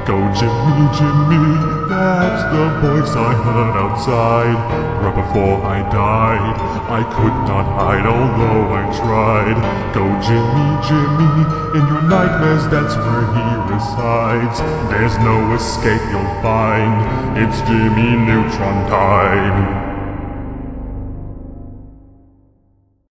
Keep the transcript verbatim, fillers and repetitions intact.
Go Jimmy, Jimmy, that's the voice I heard outside. Right before I died, I could not hide although I tried. Go Jimmy, Jimmy, in your nightmares that's where he resides. There's no escape you'll find, it's Jimmy Neutron time.